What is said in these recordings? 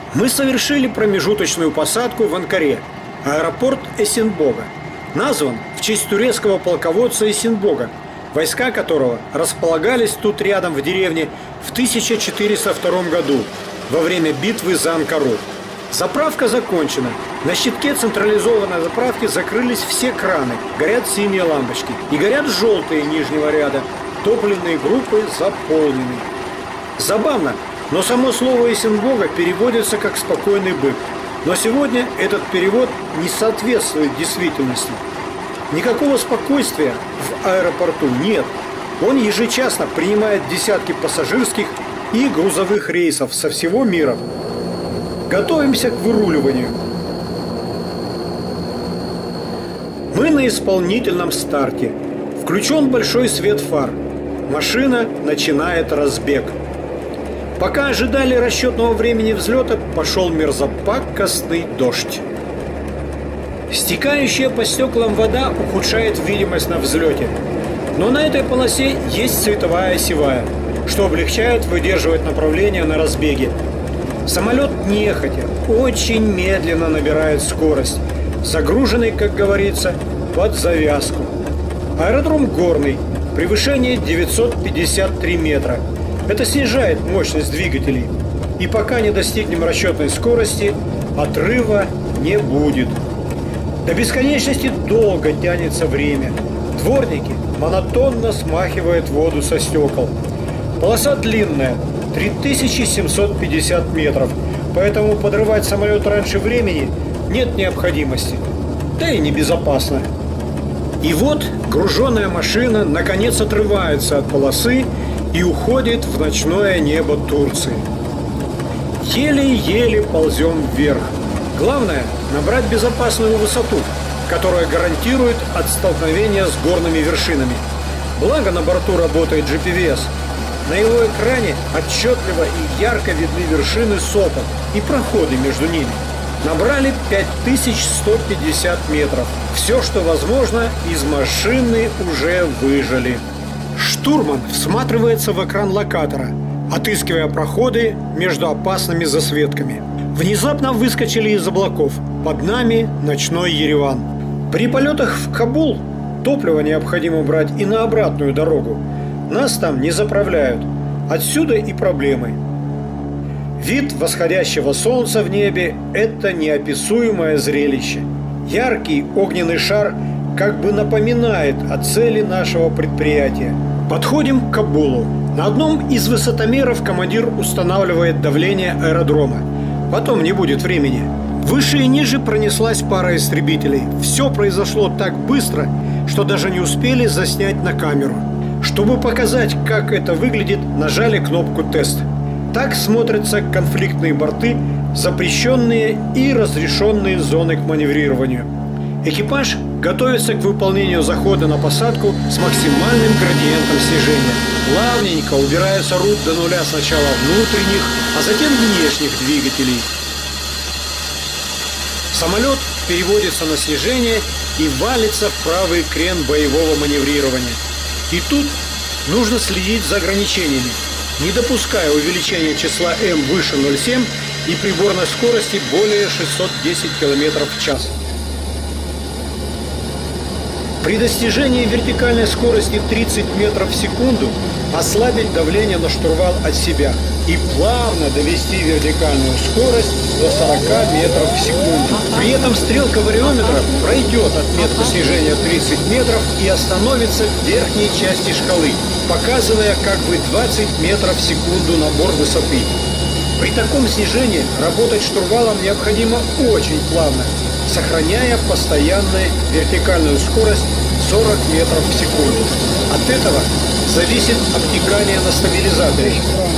Мы совершили промежуточную посадку в Анкаре, аэропорт Эсенбога. Назван в честь турецкого полководца Эсенбога, войска которого располагались тут рядом в деревне в 1402 году во время битвы за Анкару. Заправка закончена. На щитке централизованной заправки закрылись все краны, горят синие лампочки и горят желтые нижнего ряда. Топливные группы заполнены. Забавно, но само слово Эсенбога переводится как «спокойный бык». Но сегодня этот перевод не соответствует действительности. Никакого спокойствия в аэропорту нет. Он ежечасно принимает десятки пассажирских и грузовых рейсов со всего мира. Готовимся к выруливанию. Мы на исполнительном старте. Включен большой свет фар. Машина начинает разбег. Пока ожидали расчетного времени взлета, пошел мерзопакостный дождь. Стекающая по стеклам вода ухудшает видимость на взлете. Но на этой полосе есть световая осевая, что облегчает выдерживать направление на разбеге. Самолет нехотя, очень медленно набирает скорость, загруженный, как говорится, под завязку. Аэродром горный, превышение 953 метра. Это снижает мощность двигателей. И пока не достигнем расчетной скорости, отрыва не будет. До бесконечности долго тянется время. Дворники монотонно смахивают воду со стекол. Полоса длинная, 3750 метров, поэтому подрывать самолет раньше времени нет необходимости. Да и небезопасно. И вот груженная машина наконец отрывается от полосы и уходит в ночное небо Турции. Еле-еле ползем вверх. Главное – набрать безопасную высоту, которая гарантирует от столкновения с горными вершинами. Благо на борту работает GPS. На его экране отчетливо и ярко видны вершины сопок и проходы между ними. Набрали 5150 метров. Все, что возможно, из машины уже выжали. Штурман всматривается в экран локатора, отыскивая проходы между опасными засветками. Внезапно выскочили из облаков. Под нами ночной Ереван. При полетах в Кабул топливо необходимо брать и на обратную дорогу. Нас там не заправляют. Отсюда и проблемы. Вид восходящего солнца в небе – это неописуемое зрелище. Яркий огненный шар как бы напоминает о цели нашего предприятия. Подходим к Кабулу. На одном из высотомеров командир устанавливает давление аэродрома. Потом не будет времени. Выше и ниже пронеслась пара истребителей. Все произошло так быстро, что даже не успели заснять на камеру. Чтобы показать, как это выглядит, нажали кнопку «Тест». Так смотрятся конфликтные борты, запрещенные и разрешенные зоны к маневрированию. Экипаж готовится к выполнению захода на посадку с максимальным градиентом снижения. Плавненько убирается руль до нуля сначала внутренних, а затем внешних двигателей. Самолет переводится на снижение и валится в правый крен боевого маневрирования. И тут нужно следить за ограничениями, не допуская увеличения числа М выше 0,7 и приборной скорости более 610 км в час. При достижении вертикальной скорости 30 метров в секунду ослабить давление на штурвал от себя и плавно довести вертикальную скорость до 40 метров в секунду. При этом стрелка вариометра пройдет отметку снижения 30 метров и остановится в верхней части шкалы, показывая как бы 20 метров в секунду набор высоты. При таком снижении работать штурвалом необходимо очень плавно, сохраняя постоянную вертикальную скорость 40 метров в секунду. От этого зависит обтекание на стабилизаторе.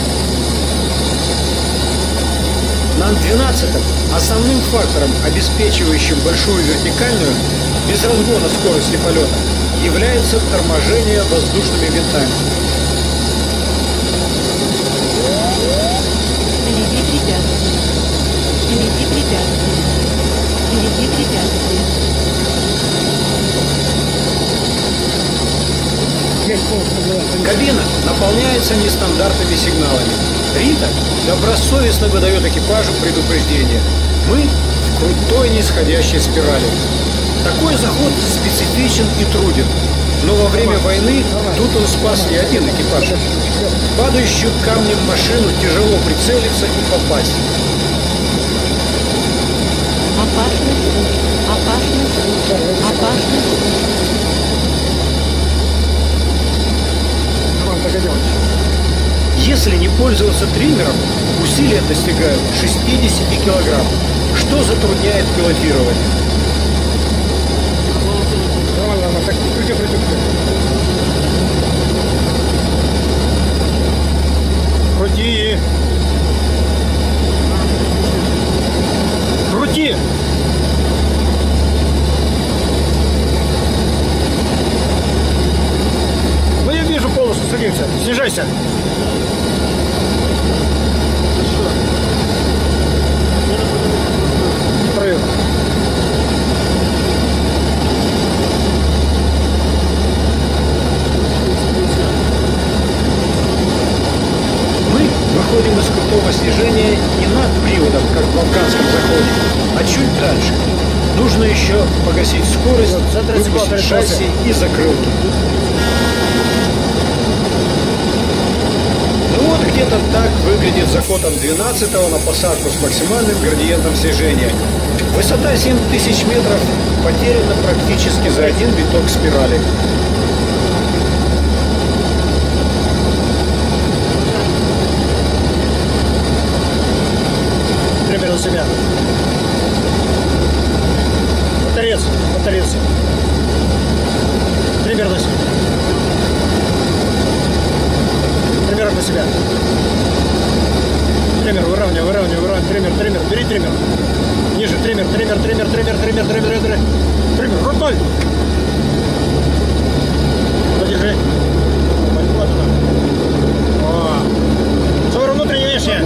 На Ан-12 основным фактором, обеспечивающим большую вертикальную, без разгона скорости полета, является торможение воздушными винтами. Впереди препятствие. Впереди препятствие. Впереди препятствие. Кабина наполняется нестандартными сигналами. Рита добросовестно выдает экипажу предупреждение. Мы в крутой нисходящей спирали. Такой заход специфичен и труден. Но во время войны тут он спас не один экипаж. В падающую камнем машину тяжело прицелиться и попасть. Опасный путь. Опасный путь. Опасный путь. Если не пользоваться триммером, усилия достигают 60 килограмм, что затрудняет пилотирование. Крути! Крути! Ну я вижу полосу, садимся. Снижайся. Втроем. Выходим из крутого снижения не над приводом, как в балканском заходе, а чуть дальше. Нужно еще погасить скорость, выпустить шасси и закрылки. Ну вот где-то так выглядит заход Ан-12 на посадку с максимальным градиентом снижения. Высота 7000 метров потеряна практически за один виток спирали. На себя. Моторец. Триммер на себя. Триммер на себя. Триммер, выравнивай. Триммер. Бери триммер. Ниже, триммер. Триммер, рот 0. Подержи. Вот она. О. Внутренняя вещи.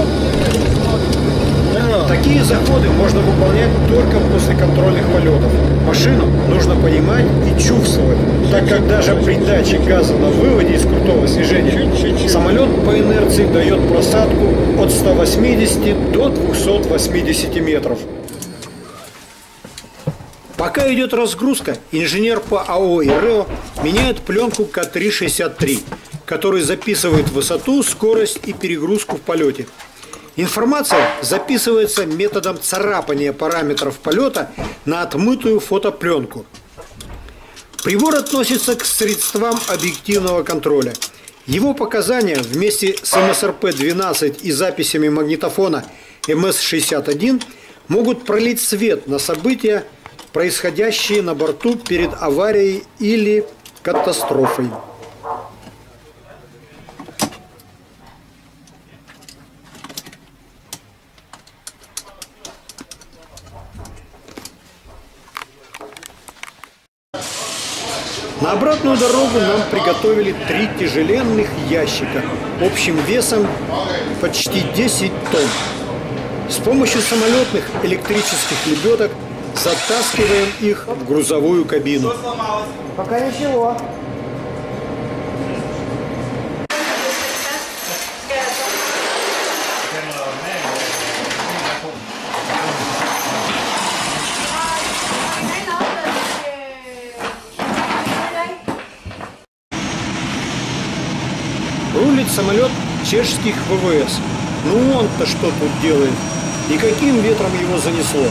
Такие заходы можно выполнять только после контрольных полетов. Машину нужно понимать и чувствовать, так как даже при даче газа на выводе из крутого снижения самолет по инерции дает просадку от 180 до 280 метров. Пока идет разгрузка, инженер по АО «ИРЭО» меняет пленку К363, который записывает высоту, скорость и перегрузку в полете. Информация записывается методом царапания параметров полета на отмытую фотопленку. Прибор относится к средствам объективного контроля. Его показания вместе с МСРП-12 и записями магнитофона МС-61 могут пролить свет на события, происходящие на борту перед аварией или катастрофой. На обратную дорогу нам приготовили 3 тяжеленных ящика общим весом почти 10 тонн. С помощью самолетных электрических лебедок затаскиваем их в грузовую кабину. Пока ничего. Рулит самолет чешских ВВС. Ну он-то что тут делает? И каким ветром его занесло?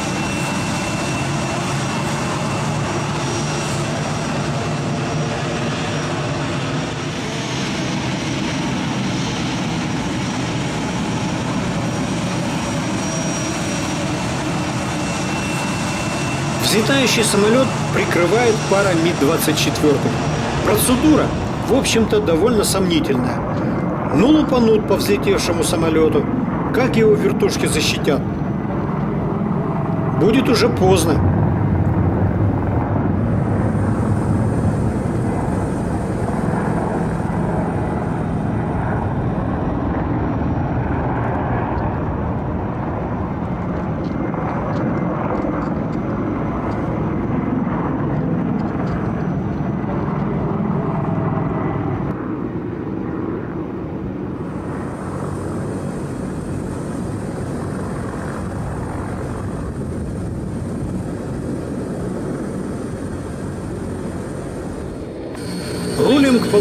Взлетающий самолет прикрывает пара Ми-24. Процедура, в общем-то, довольно сомнительная. Ну лупанут по взлетевшему самолету, как его вертушки защитят? Будет уже поздно.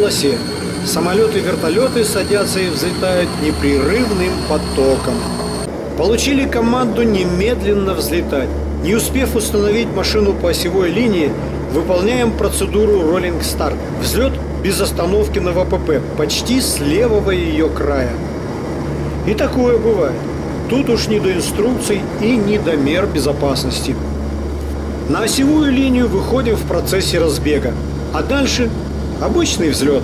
полосе. Самолеты и вертолеты садятся и взлетают непрерывным потоком. Получили команду немедленно взлетать. Не успев установить машину по осевой линии, выполняем процедуру Rolling Start. Взлет без остановки на ВПП, почти с левого ее края. И такое бывает. Тут уж не до инструкций и не до мер безопасности. На осевую линию выходим в процессе разбега, а дальше обычный взлет.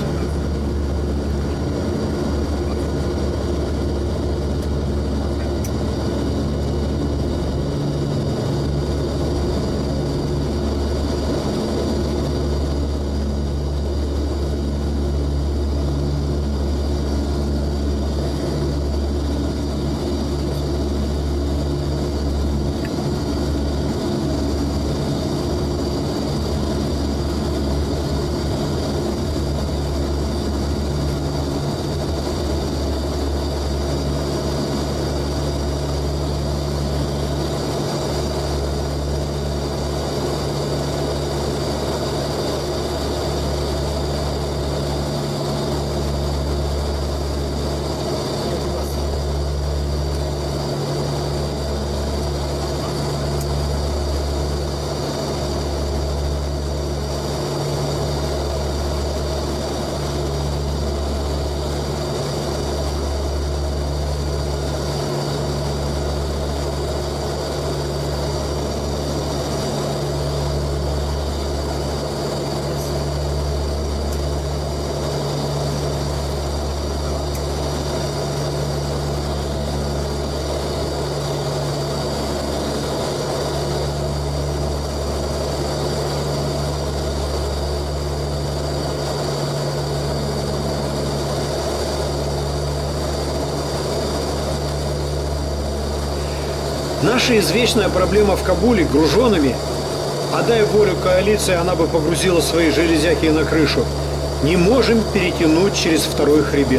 Наша извечная проблема в Кабуле груженными, а дай волю коалиции, она бы погрузила свои железяки на крышу, не можем перетянуть через второй хребет.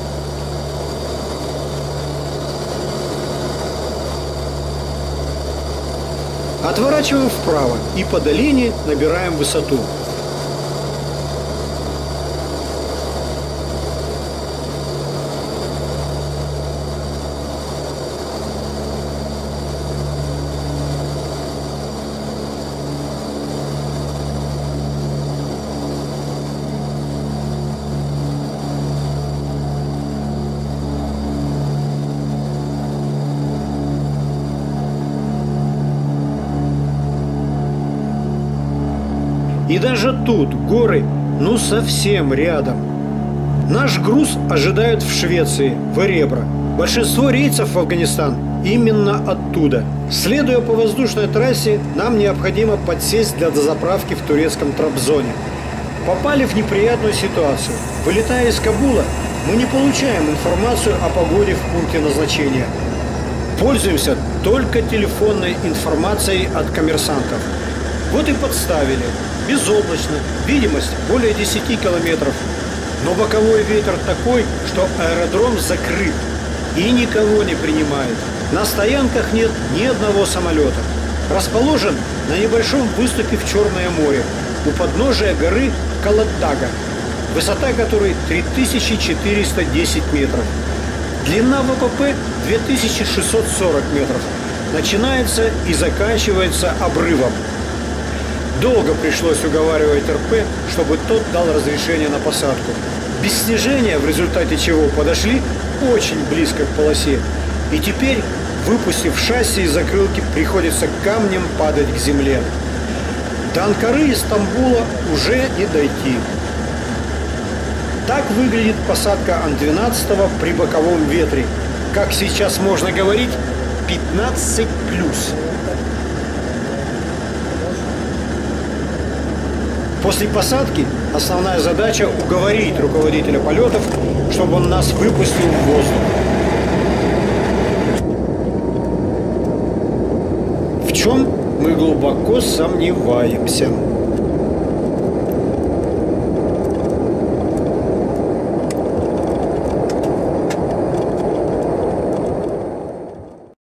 Отворачиваем вправо и по долине набираем высоту. И даже тут горы, ну совсем рядом. Наш груз ожидают в Швеции, в Эребро. Большинство рейсов в Афганистан именно оттуда. Следуя по воздушной трассе, нам необходимо подсесть для дозаправки в турецком Трабзоне. Попали в неприятную ситуацию. Вылетая из Кабула, мы не получаем информацию о погоде в пункте назначения. Пользуемся только телефонной информацией от коммерсантов. Вот и подставили. Безоблачно, видимость более 10 километров. Но боковой ветер такой, что аэродром закрыт и никого не принимает. На стоянках нет ни одного самолета. Расположен на небольшом выступе в Черное море, у подножия горы Калаттага, высота которой 3410 метров. Длина ВПП 2640 метров. Начинается и заканчивается обрывом. Долго пришлось уговаривать РП, чтобы тот дал разрешение на посадку. Без снижения, в результате чего подошли очень близко к полосе. И теперь, выпустив шасси из закрылки, приходится камнем падать к земле. До Анкары и Стамбула уже не дойти. Так выглядит посадка Ан-12 при боковом ветре. Как сейчас можно говорить, 15+. После посадки основная задача уговорить руководителя полетов, чтобы он нас выпустил в воздух. В чем мы глубоко сомневаемся.